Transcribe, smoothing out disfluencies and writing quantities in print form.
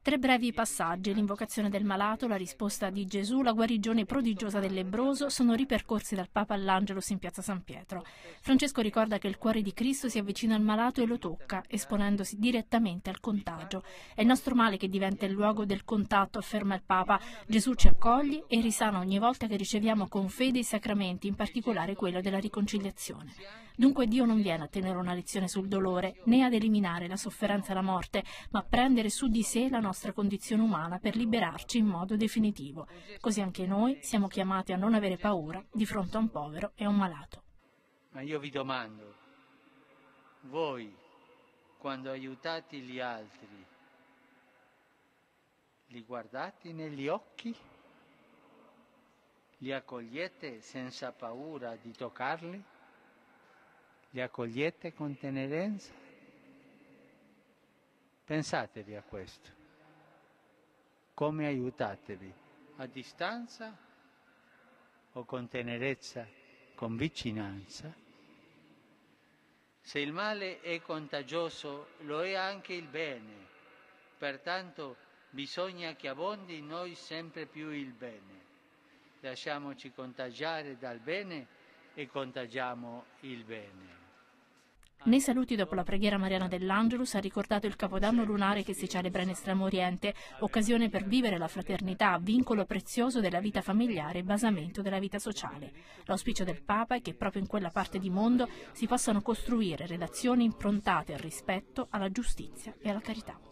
Tre brevi passaggi, l'invocazione del malato, la risposta di Gesù, la guarigione prodigiosa del lebbroso, sono ripercorsi dal Papa all'Angelus in piazza San Pietro. Francesco ricorda che il cuore di Cristo si avvicina al malato e lo tocca, esponendosi direttamente al contagio. È il nostro male che diventa il luogo del contatto, afferma il Papa. Gesù ci accoglie e risana ogni volta che riceviamo con fede i sacramenti, in particolare quello della riconciliazione. Dunque Dio non viene a tenere una lezione sul dolore, né ad eliminare la sofferenza e la morte, ma a prendere su di sé la nostra condizione umana per liberarci in modo definitivo. Così anche noi siamo chiamati a non avere paura di fronte a un povero e a un malato. Ma io vi domando, voi quando aiutate gli altri, li guardate negli occhi? Li accogliete senza paura di toccarli? Li accogliete con tenerezza? Pensatevi a questo. Come aiutatevi? A distanza o con tenerezza, con vicinanza? Se il male è contagioso, lo è anche il bene. Pertanto bisogna che abbondi in noi sempre più il bene. Lasciamoci contagiare dal bene e contagiamo il bene. Nei saluti dopo la preghiera mariana dell'Angelus ha ricordato il Capodanno lunare che si celebra in Estremo Oriente, occasione per vivere la fraternità, vincolo prezioso della vita familiare e basamento della vita sociale. L'auspicio del Papa è che proprio in quella parte di mondo si possano costruire relazioni improntate al rispetto, alla giustizia e alla carità.